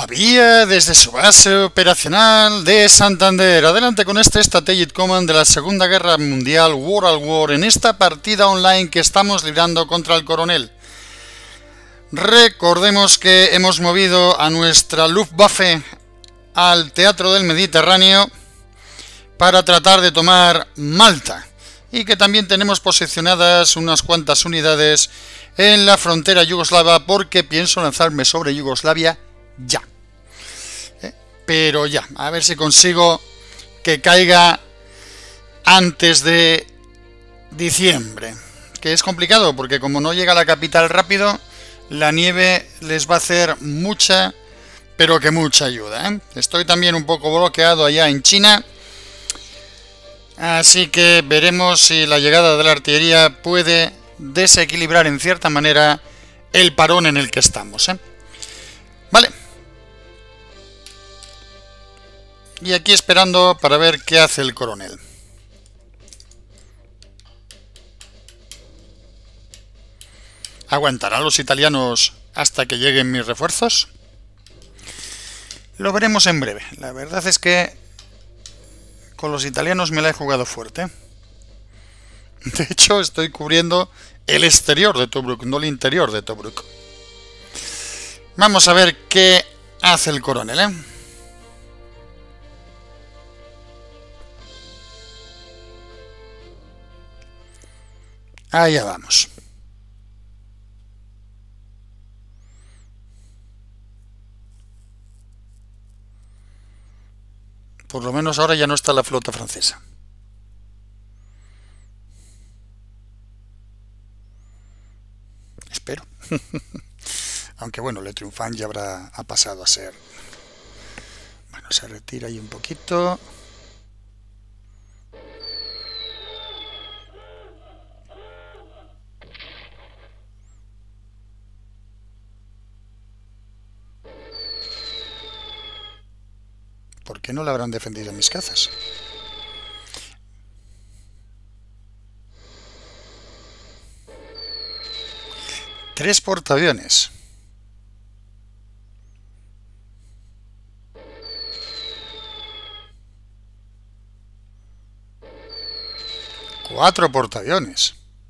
Todavía desde su base operacional de Santander. Adelante con este Strategic Command de la Segunda Guerra Mundial, World War, en esta partida online que estamos librando contra el coronel. Recordemos que hemos movido a nuestra Luftwaffe al Teatro del Mediterráneo para tratar de tomar Malta. Y que también tenemos posicionadas unas cuantas unidades en la frontera yugoslava porque pienso lanzarme sobre Yugoslavia ya. Pero ya, a ver si consigo que caiga antes de diciembre. Que es complicado porque como no llega a la capital rápido, la nieve les va a hacer mucha, pero que mucha ayuda, ¿eh? Estoy también un poco bloqueado allá en China. Así que veremos si la llegada de la artillería puede desequilibrar en cierta manera el parón en el que estamos, ¿eh? Vale. Y aquí esperando para ver qué hace el coronel. ¿Aguantarán los italianos hasta que lleguen mis refuerzos? Lo veremos en breve. La verdad es que con los italianos me la he jugado fuerte. De hecho, estoy cubriendo el exterior de Tobruk, no el interior de Tobruk. Vamos a ver qué hace el coronel, ¿eh? Allá vamos. Por lo menos ahora ya no está la flota francesa. Espero. Aunque bueno, Le Triomphant ya ha pasado a ser... Bueno, se retira ahí un poquito. ¿Por qué no le habrán defendido mis cazas? Tres portaaviones. Cuatro portaaviones.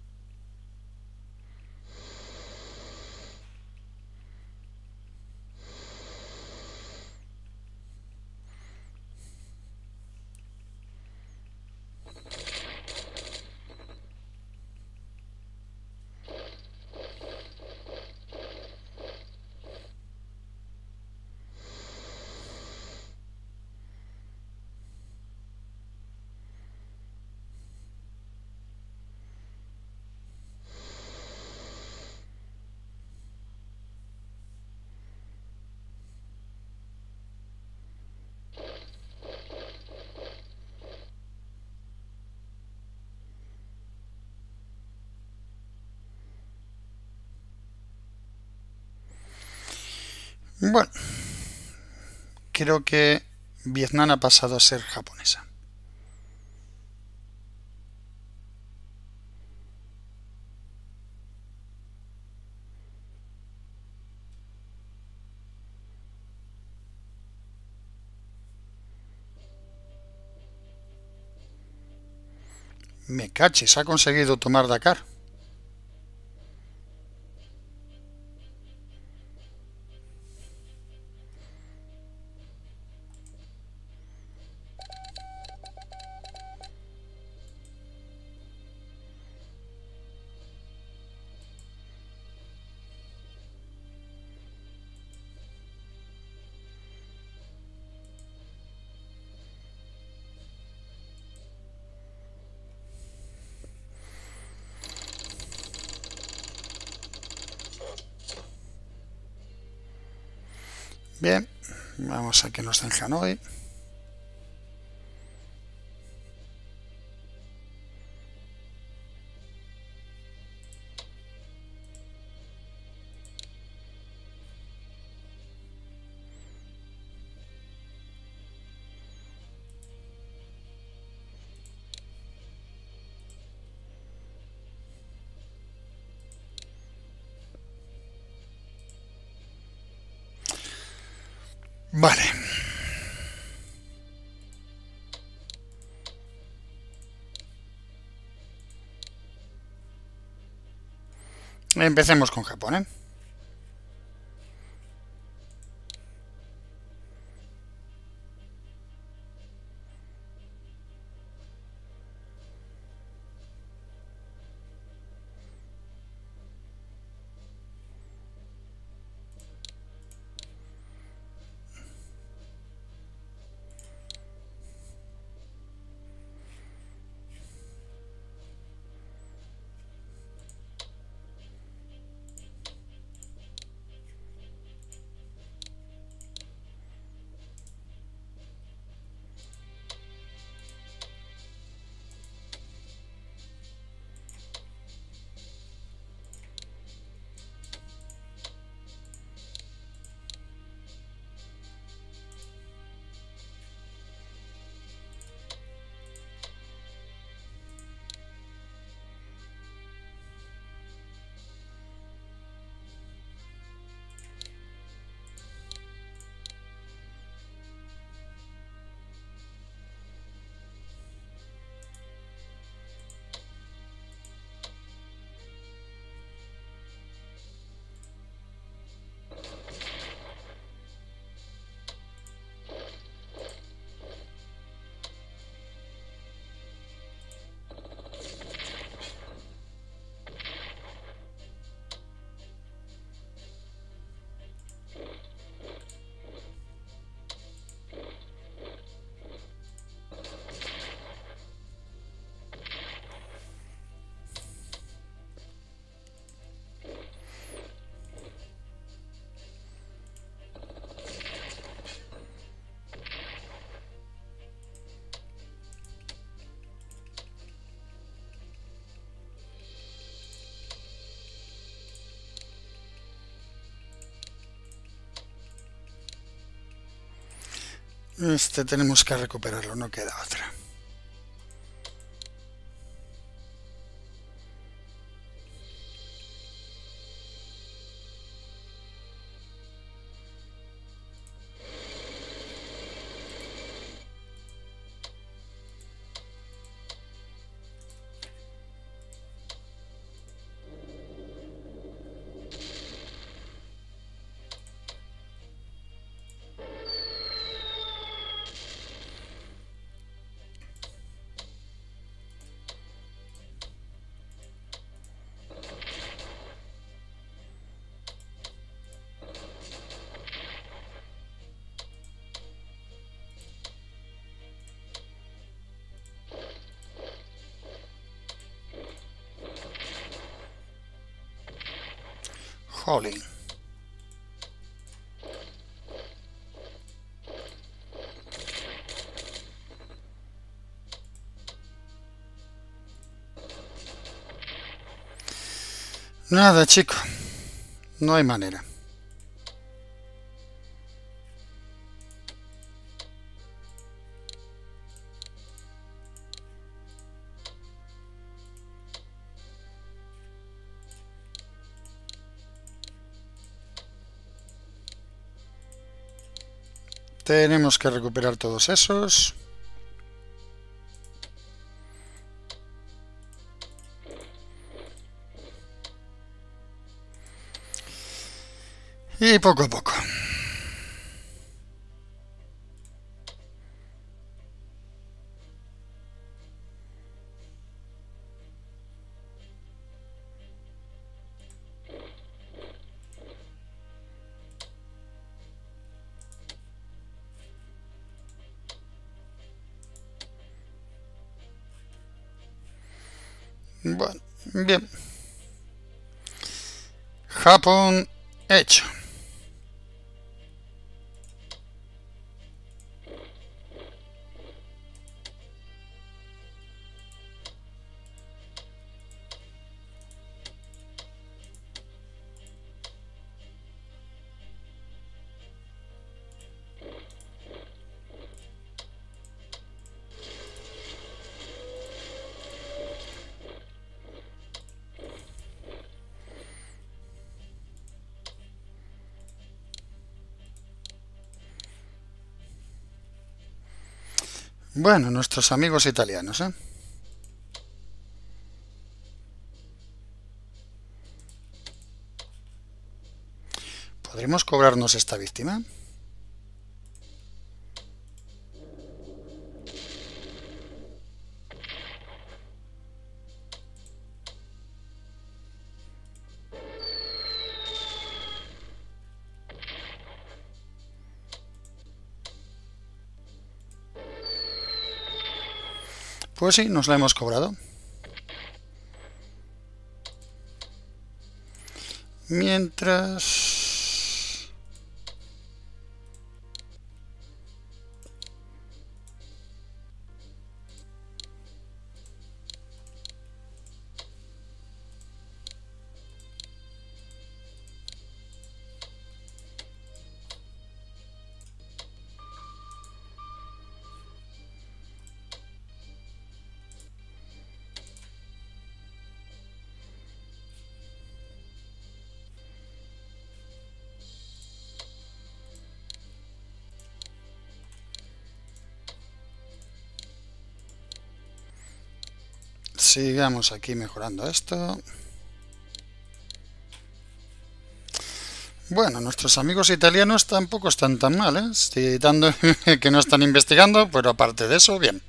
Bueno, creo que Vietnam ha pasado a ser japonesa. Me caches, ha conseguido tomar Dakar. Bien, vamos a que nos den Hanoi. Vale. Empecemos con Japón, ¿eh? Este tenemos que recuperarlo, no queda otra. Jolín. Nada, chico. No hay manera. Tenemos que recuperar todos esos. Y poco a poco. Bueno, bien. Japón hecho. Bueno, nuestros amigos italianos, ¿eh? ¿Podremos cobrarnos esta víctima? Pues sí, nos la hemos cobrado. Mientras... sigamos aquí mejorando esto. Bueno, nuestros amigos italianos tampoco están tan mal, ¿eh? Estoy dando que no están investigando, pero aparte de eso, bien.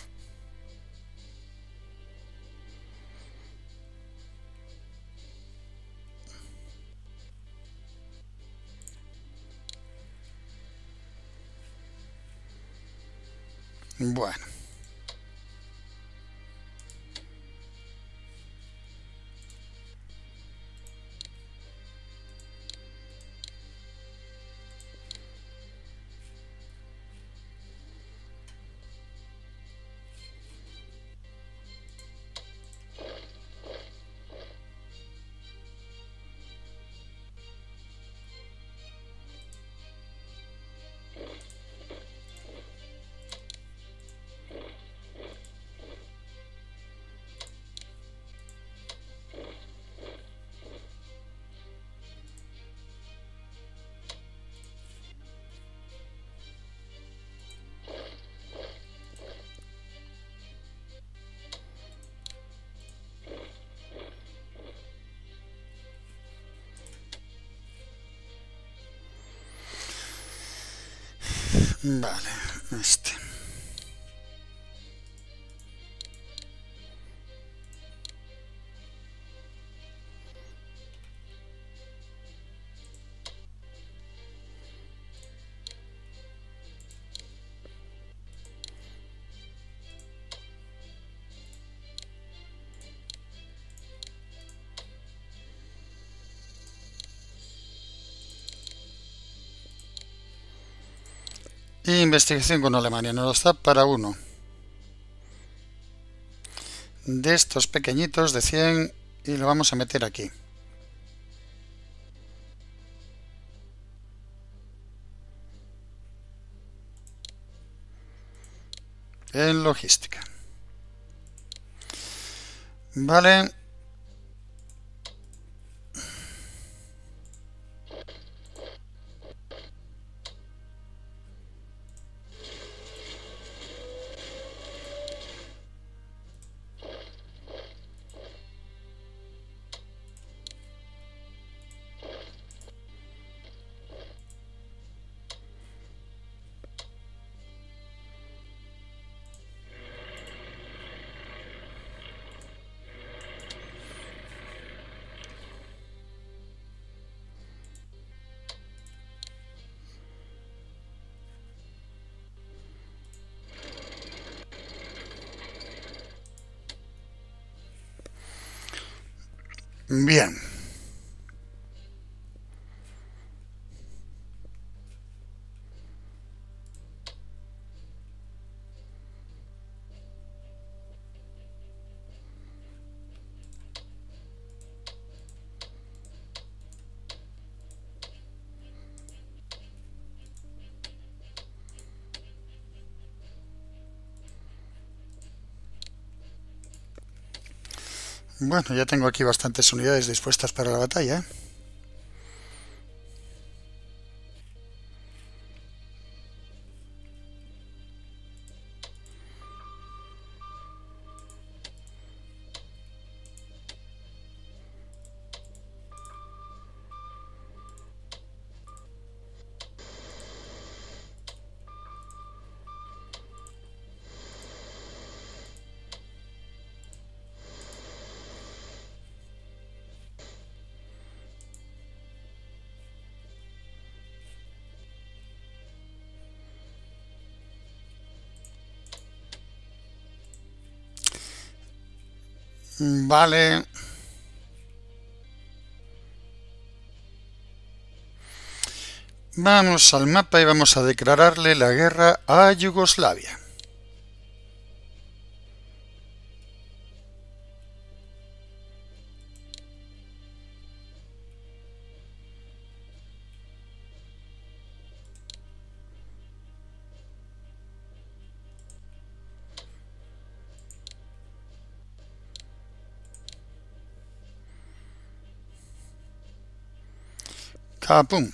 Bueno. Vale, este. Investigación con Alemania, nos da para uno de estos pequeñitos de 100 y lo vamos a meter aquí. En logística. Vale. Bien. Bueno, ya tengo aquí bastantes unidades dispuestas para la batalla, ¿eh? Vale. Vamos al mapa y vamos a declararle la guerra a Yugoslavia. Capum.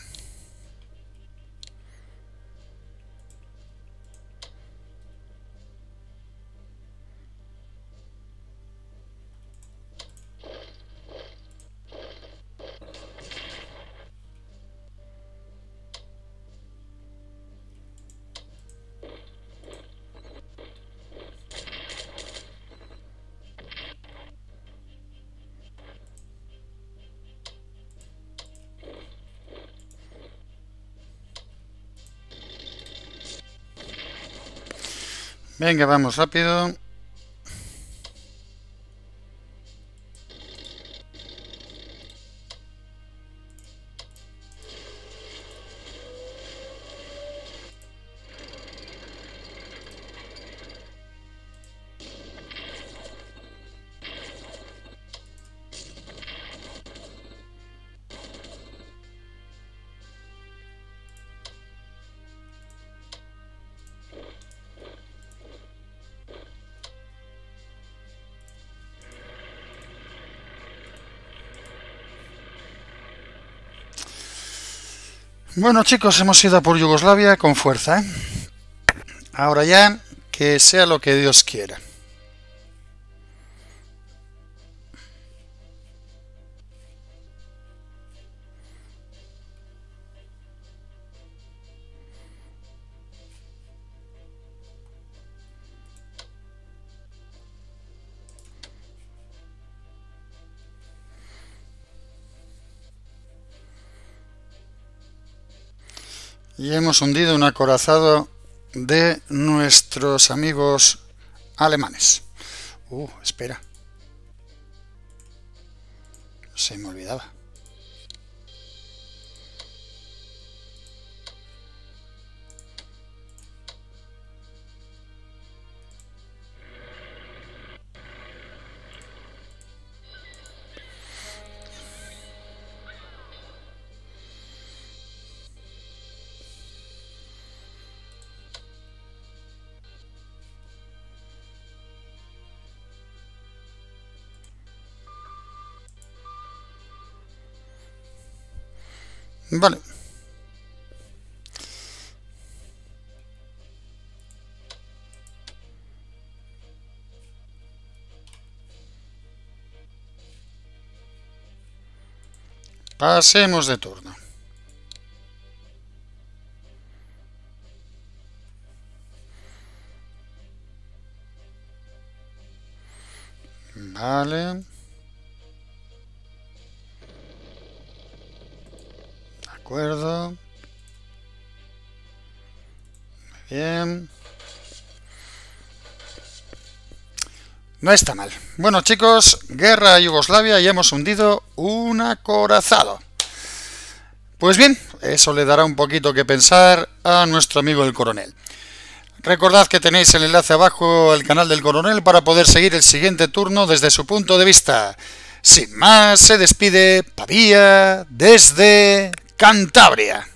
Venga, vamos rápido. Bueno, chicos, hemos ido a por Yugoslavia con fuerza, ¿eh? Ahora ya, que sea lo que Dios quiera. Y hemos hundido un acorazado de nuestros amigos alemanes. Espera. Se me olvidaba. Vale. Pasemos de turno. Vale. De acuerdo. Muy bien. No está mal. Bueno, chicos, guerra a Yugoslavia y hemos hundido un acorazado. Pues bien, eso le dará un poquito que pensar a nuestro amigo el coronel. Recordad que tenéis el enlace abajo al canal del coronel para poder seguir el siguiente turno desde su punto de vista. Sin más, se despide Pavía desde Cantabria.